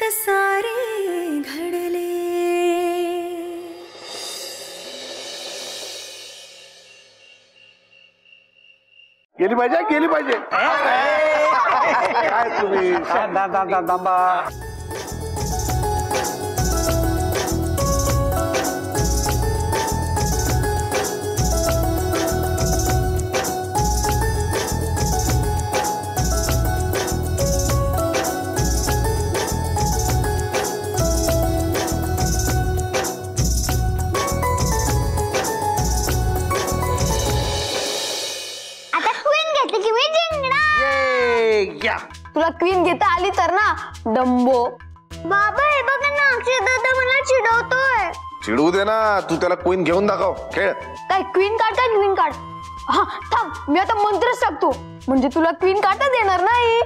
सारे घडले. गेली पाहिजे गेली पाहिजे. काय तुम्ही तुला क्वीन घेता आली तर ना डंबो. बाबा हे बघ ना अक्षय दादा मला चिडवतोय. चिडवू दे ना, तू त्याला क्वीन घेऊन दाखव, खेळ. काय क्वीन कार्ड काय क्वीन कार्ड? हा थांब, मी आता मंत्रच टाकतो म्हणजे तुला क्वीन कार्ड देणार नाही.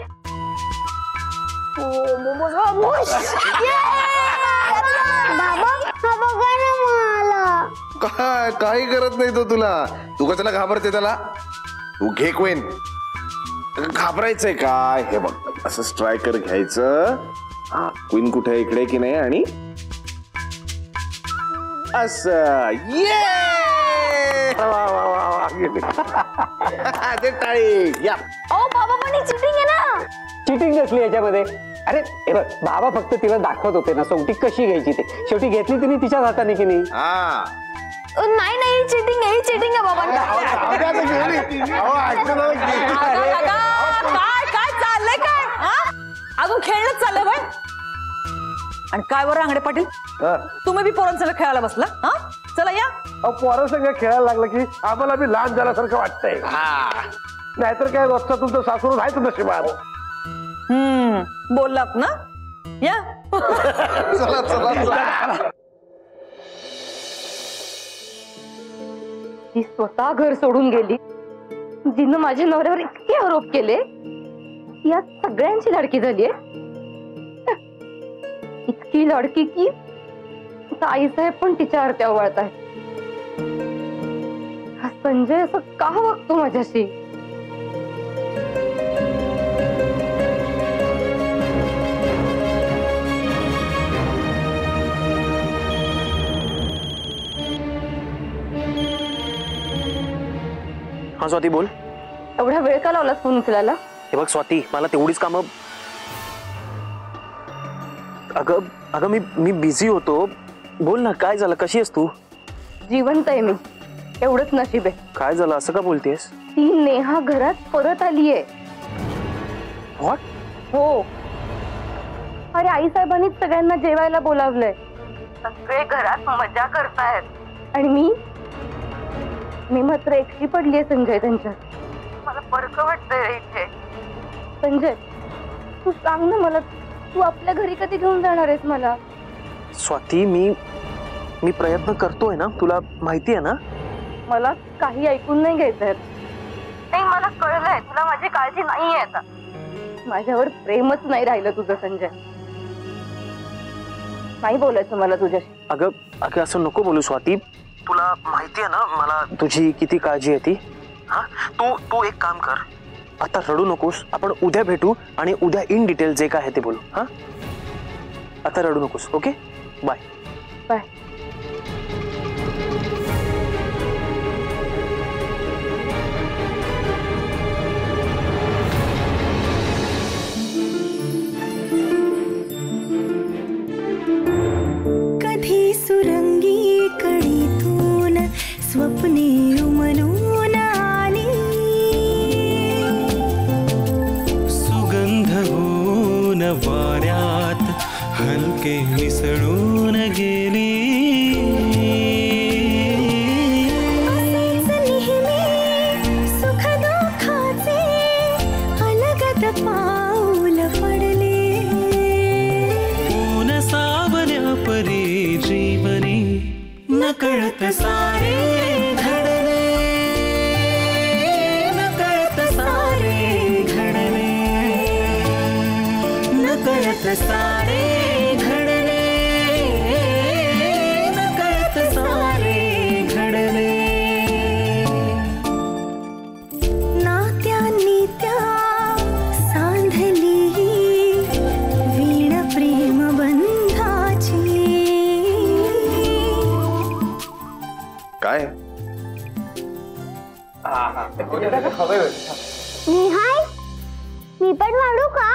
बाबा हा बघा ना मला. काय काही करत नाही तो तुला. तू कशाला घाबरते त्याला? तू घे क्वीन. घाबरायचंय काय? हे बघ असं स्ट्रायकर घ्यायचं. हा क्वीन कुठे आहे, इकडे की नाही, आणि असं. ये ते टाळी या. ओ बाबा पण चिटिंग आहे ना. चिटिंग कसली याच्यामध्ये? अरे हे बघ, बाबा फक्त तिला दाखवत होते ना सोंगटी कशी घ्यायची ते. शेवटी घेतली तिने तिच्याच हाताने की नाही. हा नाही नाही चिटिंग आहे, चिटिंग आहे बाबा. काय काय चाललंय काय? अजून खेळणंच चाललंय बाय. आणि काय बरं रांगडे पाटील, तुम्ही बी पोरांसंग खेळायला बसला? हा चला या. पोरांसंग खेळायला लागलं की आम्हाला बी लहान झाल्यासारखं वाटतंय. नाहीतर काय रोजचा तुमचं सासूर आहे तुमचं शिवार. बोललात ना, या. चला चला चला. ती स्वतः घर सोडून गेली, जिनं माझ्या नवऱ्यावर इतके आरोप केले, या सगळ्यांची लाडकी झालीये. इतकी लाडकी की आईसाहेब पण तिच्यावर त्या ओवाळताय. हा संजय असं का वागतो माझ्याशी? हा स्वाती बोल. एवढा वेळ का लावलास फोन उचलायला? हे बघ स्वाती, मला तेवढीच कामं. अगं मी बिझी होतो. बोल ना, काय झालं? कशी आहेस तू? जिवंत आहे मी, एवढंच नशीब आहे. काय झालं, असं का बोलतेस? ती नेहा घरात परत आलीये. व्हॉट? हो. अरे आईसाहेबांनीच सगळ्यांना जेवायला बोलावलंय. सगळे घरात मजा करतायत आणि मी मात्र एकटी पडलीये संजय त्यांच्यात. मला फरक वाटतंय इथे. संजय तू सांग ना मला, तू आपल्या घरी कधी घेऊन जाणार आहेस मला? स्वाती मी प्रयत्न करतोय ना, तुला माहिती आहे ना. मला काही ऐकून नाही घ्यायचंय. नाही मला कळलंय तुला माझी काळजी नाहीये आता. माझ्यावर प्रेमच नाही राहिलं तुझं संजय. नाही बोलायचं मला तुझ्याशी. अगं असं नको बोलू स्वाती. तुला माहिती आहे ना मला तुझी किती काळजी आहे ती. हा तू एक काम कर, आता रडू नकोस. आपण उद्या भेटू आणि उद्या इन डिटेल जे काय आहे ते बोलू. हा आता रडू नकोस. Okay bye bye. कधी सुरंगी कडीतून स्वप्ने उमलून आली, सुगंध होऊन वाऱ्यात हलके मिसळून गेली. असेच नेहमी सुख दुःखाचे अलगद पाऊल पडले. ऊन सावल्या परी जीवनी नकळत सारे घडले, नकळत सारे घडले, नकळत सारे घडले, नकळत सारे घडले. नात्यांनी त्या सांधली वीण प्रेम निहाय मी पण वाढू का?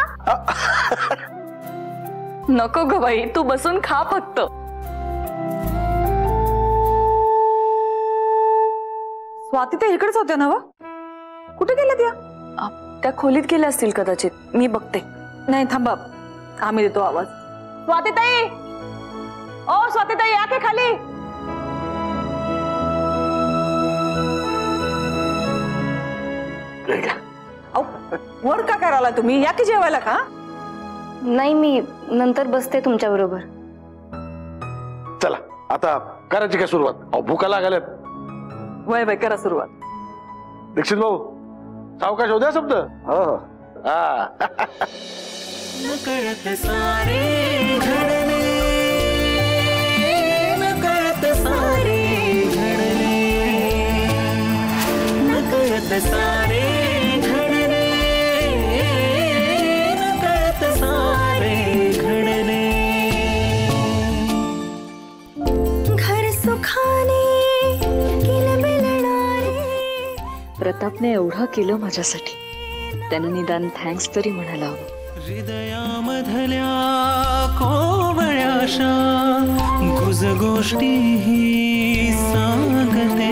नको ग बाई, तू बसून खा फक्त. स्वाती तर इकडेच होत्या ना व? कुठे गेल्या त्या? त्या खोलीत गेल्या असतील कदाचित, मी बघते. नाही थांबा, आम्ही देतो आवाज. स्वातीताई, ओ स्वातीताई, या की खाली. अहो, वर का करायला तुम्ही? या की जेवायला का? नाही, मी नंतर बसते तुमच्या बरोबर. चला आता करायची काय सुरुवात? अहो भूका लागाल्यात. वय वय, करा सुरुवात. दीक्षित भाऊ सावकाश होऊ द्या शब्द. हो हा नकळत सारे घडले, नकळत सारे घडले, नकळत सारे घडले, नकळत सारे घडले. घर सुखाने किलबिलणारे. प्रतापने एवढं केलं माझ्यासाठी, त्यानं निदान थँक्स तरी म्हणायला हवं. हृदयामधल्या कोवळ्याशा गुज गोष्टी सांगते.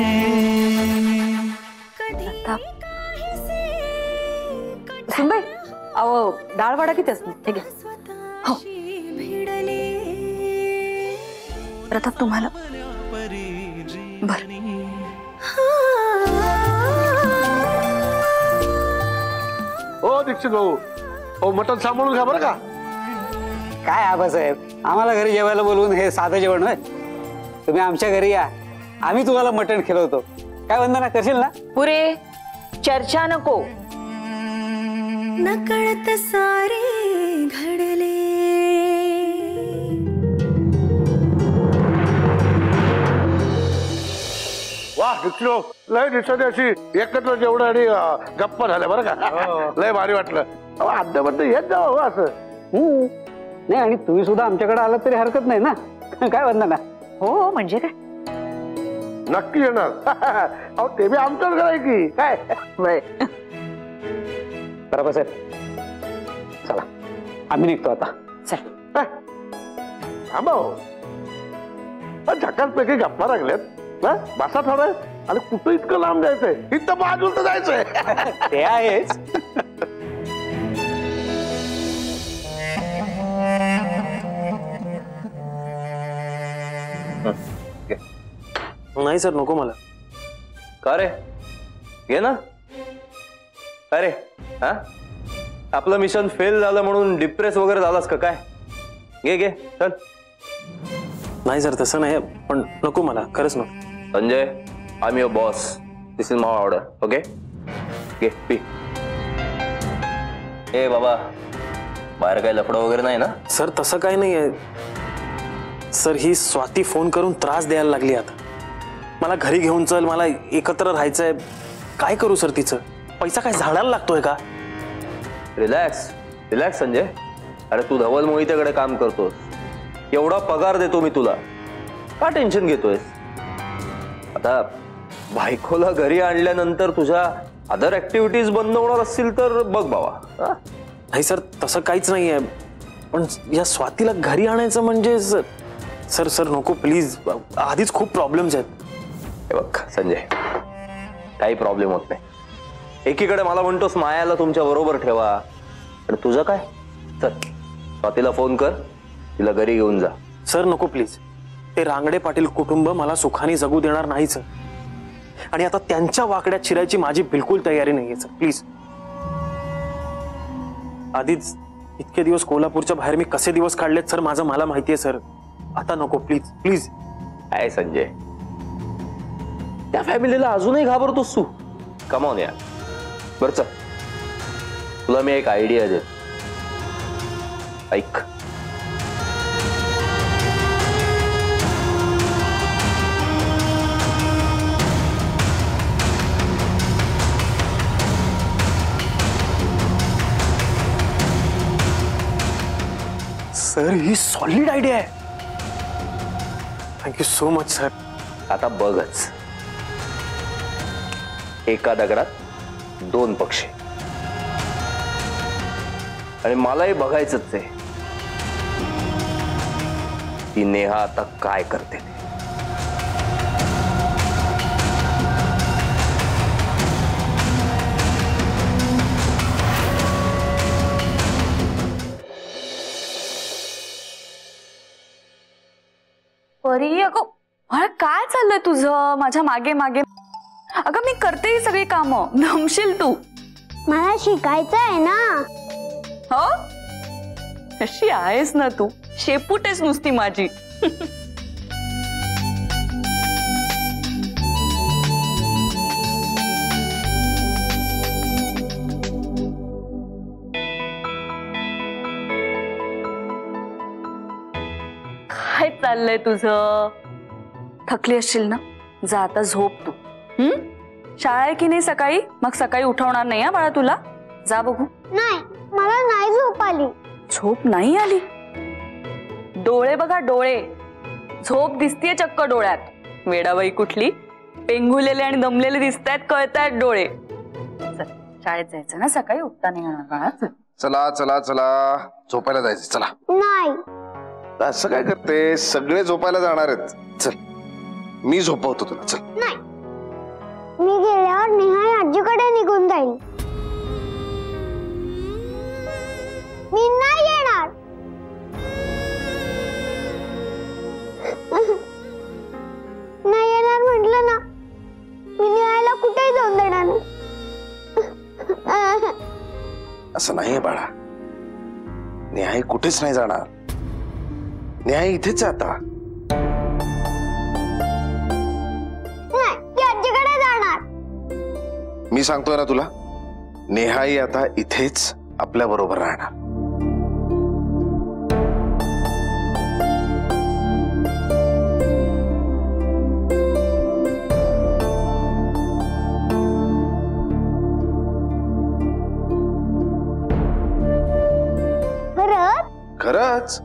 सुनबाई, अहो डाळ वाडा किती असतो? हे घ्या. हो प्रताप, तुम्हाला बर. हो दीक्षित भाऊ, हो मटण सांभाळून घ्या बरं का. काय आबासाहेब, आम्हाला घरी जेवायला बोलवून हे साधं जेवण होय? तुम्ही आमच्या घरी या, आम्ही तुम्हाला मटण खिलवतो. काय वंदना, करशील ना? पुरे चर्चा नको. नकळत सारे घडले. वा दीक्षित भाऊ, लय दिवसाची अशी एकत्र जेवढं आणि गप्पा झाल्या बरं का. लय भारी वाटलं. अद्यापर्यंत येत जावं हो असं. नाही, आणि तुम्ही सुद्धा आमच्याकडे आलात तरी हरकत नाही ना. काय वंदना? हो म्हणजे काय? नक्की येणार. अहो ते बी आमच्याच घर आहे की काय. वय बरोबर साहेब, चला आम्ही निघतो आता. चल. थांबा हो, झकास पैकी गप्पा लागल्यात ना. बसा थोडं. आणि कुठं इतकं लांब जायचंय? इथं बाजूला जायचंय. ते आहेच. नाही सर, नको मला. का रे? घे ना. अरे हा, आपलं मिशन फेल झालं म्हणून डिप्रेस वगैरे झालास का काय? घे घे, चल. नाही सर, तसं नाही, पण नको मला, खरंच नको. Sanjay, I am your boss, this is my order, okay? घे पी. ए बाबा, बाहेर काही लफडं वगैरे नाही ना? सर तसं काही नाही आहे सर. ही स्वाती फोन करून त्रास द्यायला लागली आता. मला घरी घेऊन चल, मला एकत्र राहायचंय. काय करू सर तिचं? पैसा काय झाडाला लागतोय का? Relax relax Sanjay. अरे तू धवल मोहितेकडे काम करतोस, एवढा पगार देतो मी तुला, का टेन्शन घेतोयस? आता बायकोला घरी आणल्यानंतर तुझ्या अदर ऍक्टिव्हिटीज बंद होणार असतील तर बघ बाबा. नाही सर, तसं काहीच नाहीये, पण या स्वातीला घरी आणायचं म्हणजे सर सर नको प्लीज. आधीच खूप प्रॉब्लेम्स आहेत. हे बघ संजय, काही प्रॉब्लेम होत नाही. एकीकडे मला म्हणतोस मायाला तुमच्या बरोबर ठेवा, आणि तुझं काय? चल स्वातीला फोन कर, तिला घरी घेऊन जा. सर नको प्लीज. ते रांगडे पाटील कुटुंब मला सुखाने जगू देणार नाहीच, आणि आता त्यांच्या वाकड्यात शिरायची माझी बिलकुल तयारी नाहीये सर, प्लीज. आधीच इतके दिवस कोल्हापूरच्या बाहेर मी कसे दिवस काढलेत सर, माझं मला माहितीये सर. आता नको प्लीज प्लीज. काय संजय, त्या फॅमिलीला अजूनही घाबरतोस तू? कमावून या. बरं चल, तुला मी एक आयडिया देतो, ऐक. सर ही सॉलिड आयडिया आहे. Thank you so much sir. आता बघच, एका दगडात 2 पक्षी. आणि मलाही बघायचंच आहे की नेहा आता काय करते. परी अगं काय चाललंय तुझं माझ्या मागे मागे. अगं मी करते ही सगळी कामं, नमशील तू. मला शिकायचं आहे ना. हो अशी आहेस ना तू, शेपूटेस नुसती माझी. काय चाललंय तुझं? थकली असशील ना, जा आता झोप तू. शाळा आहे की नाही सकाळी? मग सकाळी उठवणार नाही हा बाळा तुला. जा बघू. नाही, मला नाही झोप आली. झोप नाही आली? डोळे बघा डोळे, झोप दिसतीये चक्क डोळ्यात. वेडाबाई कुठली, पेंगुलेले आणि दमलेले दिसतायत, कळतायत डोळे. चल शाळेत जायचं ना सकाळी, उठता नाही येणार बाळा. चला चला चला झोपायला जायचं. चला. नाही. असं काय करते, सगळे झोपायला जाणार आहेत. चल मी झोपवतो तुला. चल. नाही, मी गेल्यावर नेहा आजीकडे निघून जाईल. मी नाही येणार. नाही येणार म्हटलं ना, मी नेहाला कुठेही जाऊन देणार नाही. असं नाहीये बाळा, नेहा कुठेच नाही जाणार. नेहा इथेच आता. नाही, ती आजीकडे जाणार. मी सांगतोय ना तुला, नेहाई आता इथेच आपल्या बरोबर राहणार. खरंच? खरंच.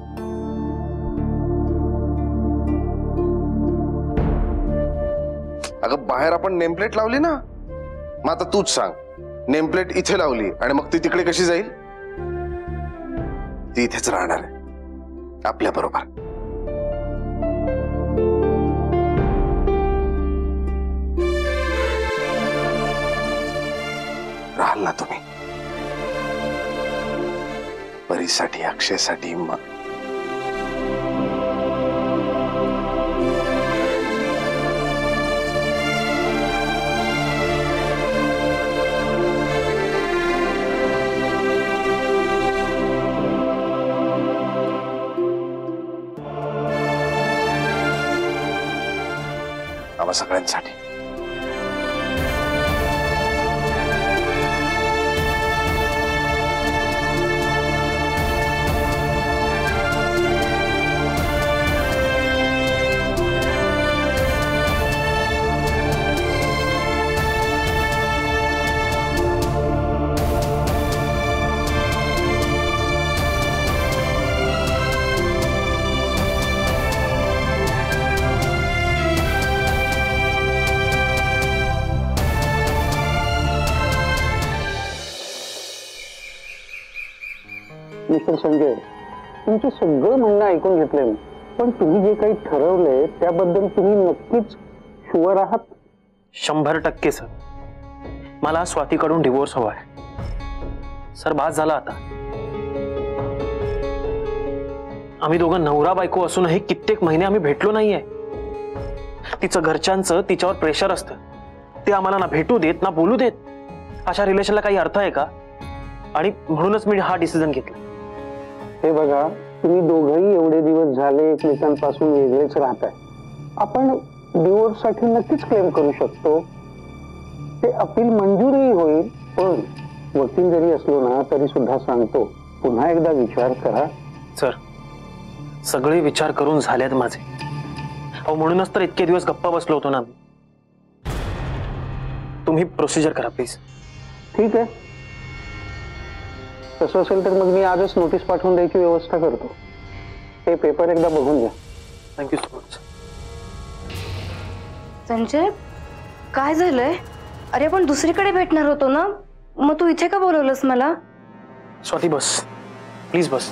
अगं बाहेर आपण नेमप्लेट लावली ना, मग आता तूच सांग, नेमप्लेट इथे लावली आणि मग ती तिकडे कशी जाईल? ती इथेच राहणार आहे आपल्या बरोबर. राहाल ना तुम्ही परीसाठी, अक्षयसाठी. मग आम्हा सगळ्यांसाठी. मिस्टर संजय, तुमचं सगळं म्हणणं ऐकून घेतलंय मी, पण तुम्ही जे काही ठरवलंय त्याबद्दल तुम्ही नक्कीच शुअर आहात? 100% सर. मला स्वातीकडून डिवोर्स हवा आहे सर. बास झाला आता. आम्ही दोघं नवरा बायको असूनही कित्येक महिने आम्ही भेटलो नाहीये. तिचं घरच्यांचं तिच्यावर प्रेशर असतं, ते आम्हाला ना भेटू देत ना बोलू देत. अशा रिलेशनला काही अर्थ आहे का? आणि म्हणूनच मी हा डिसिजन घेतला. हे बघा, तुम्ही दोघंही एवढे दिवस झाले एकमेकांपासून वेगळेच राहताय. आपण डिवोर्स साठी नक्कीच क्लेम करू शकतो. ते अपील मंजूरही होईल. पण वकील जरी असलो ना तरी सुद्धा सांगतो, पुन्हा एकदा विचार करा. सर, सगळे विचार करून झालेत माझे. अहो म्हणूनच तर इतके दिवस गप्पा बसलो होतो ना. तुम्ही प्रोसिजर करा प्लीज. ठीक आहे, तसं असेल तर मग मी आजच नोटीस पाठवून द्यायची व्यवस्था करतो. हे पेपर एकदा बघून घ्या. Thank you so much. संजय, काय झालंय? अरे आपण दुसरीकडे भेटणार होतो ना, मग तू इथे का बोलवलंस मला? स्वाती बस, प्लीज बस.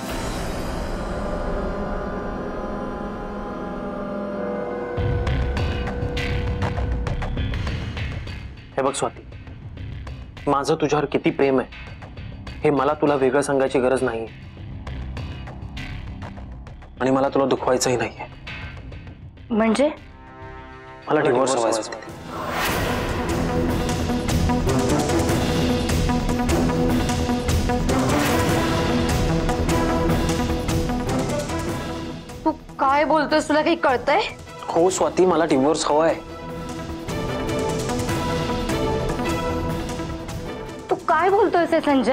हे बघ स्वाती, माझं तुझ्यावर किती प्रेम आहे हे मला तुला वेगळं सांगायची गरज नाही, आणि मला तुला दुखवायचंही नाहीये. म्हणजे मला डिवोर्स हवा आहे. तू काय बोलतोयस? तुला काही कळतंय? हो स्वाती, मला डिवोर्स हवा आहे. तू काय बोलतोयस हे संजय?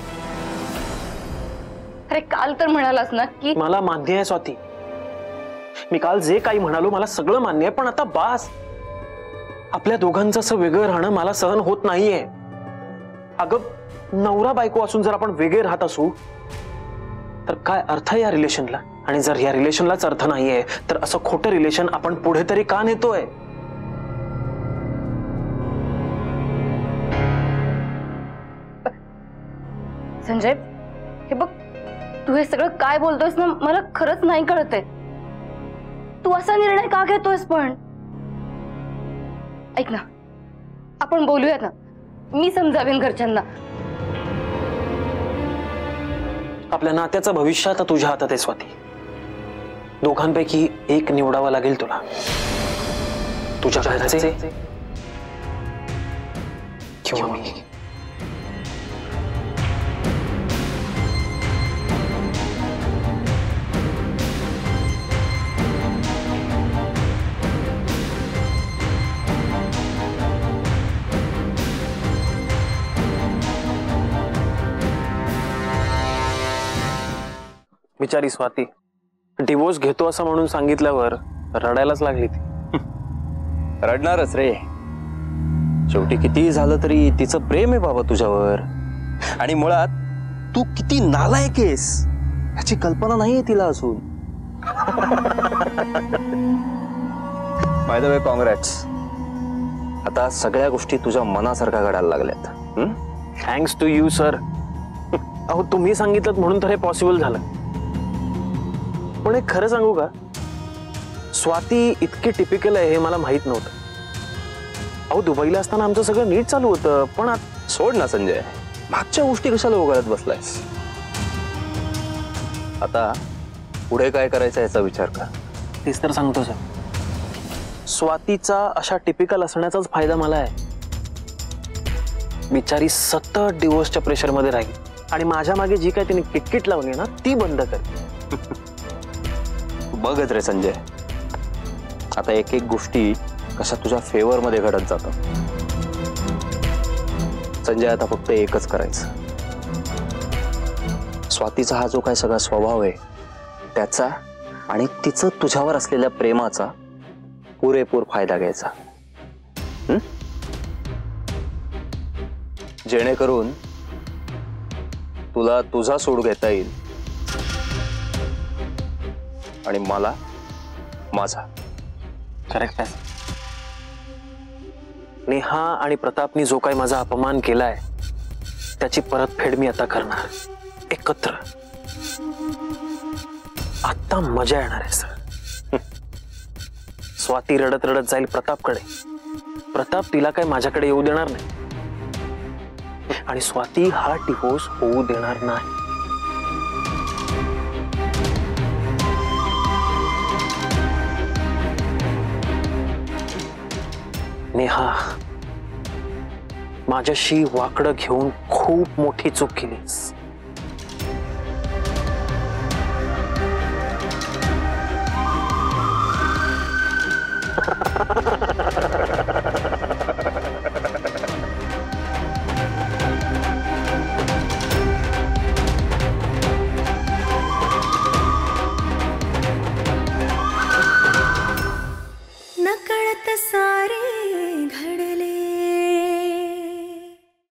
अरे काल तर म्हणालास ना की मला मान्य आहे स्वाती, मी काल जे काही म्हणालो मला सगळं मान्य आहे, पण आता बास. आपल्या दोघांचं असं वेगळं राहणं मला सहन होत नाहीये. अगं नवरा बायको असून जर आपण वेगळे राहत असू तर काय अर्थ या रिलेशनला? आणि जर या रिलेशनलाच अर्थ नाहीये तर असं खोटं रिलेशन आपण पुढे तरी का नेतोय? संजय हे बघ, तू हे सगळं काय बोलतोयस ना, मला खरंच नाही कळतंय. तू असा निर्णय का घेतोयस? पण ऐक ना, आपण बोलूया ना, मी समजावेन घरच्यांना. आपल्या नात्याचं भविष्य आता तुझ्या हातात आहे स्वाती. दोघांपैकी एक निवडावा लागेल तुला. तुझ्या घरचे किंवा मी. बिचारी स्वाती डिवोर्स घेतो असं म्हणून सांगितल्यावर रडायलाच लागली ती. रडणारच रे. शेवटी किती झालं तरी तिचं प्रेम आहे बाबा तुझ्यावर, आणि मुळात तू किती नालायक आहेस याची कल्पना नाहीये तिला अजून. बाय द वे कॉंग्रॅट्स, आता सगळ्या गोष्टी तुझ्या मनासारखा घडायला लागल्यात. Thanks to you sir. अहो तुम्ही सांगितलं म्हणून तर हे पॉसिबल झालं. पण एक खरं सांगू का, स्वाती इतकी टिपिकल आहे हे मला माहित नव्हतं. अहो दुबईला असताना आमचं सगळं नीट चालू होतं, पण सोड ना संजय, मागच्या गोष्टी कशाला उघडत बसलायस? आता पुढे काय करायचं याचा विचार कर. तेच तर सांगतो सर, स्वातीचा अशा टिपिकल असण्याचाच फायदा मला आहे. बिचारी सतत डिवोर्सच्या प्रेशर मध्ये राहील आणि माझ्या मागे जी काय तिने किटकिट लावली ना ती बंद कर. बघत रे संजय, आता एक एक गोष्टी कशा तुझ्या फेवर मध्ये घडत जातात. संजय आता फक्त एकच करायचं, स्वातीचा हा जो काय सगळा स्वभाव आहे त्याचा आणि तिचं तुझ्यावर असलेल्या प्रेमाचा पुरेपूर फायदा घ्यायचा. जेणेकरून तुला तुझा सूड घेता येईल आणि मला माझा. करेक्ट आहे. नेहा आणि प्रतापनी जो काही माझा अपमान केलाय त्याची परतफेड मी आता करणार एकत्र. आता मजा येणार आहे सर. स्वाती रडत रडत जाईल प्रतापकडे, प्रताप तिला काय माझ्याकडे येऊ देणार नाही, आणि स्वाती हा डिवोर्स होऊ देणार नाही. नेहा, माझ्याशी वाकडं घेऊन खूप मोठी चूक केलीस.